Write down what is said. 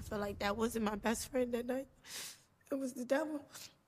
feel like that wasn't my best friend that night. It was the devil.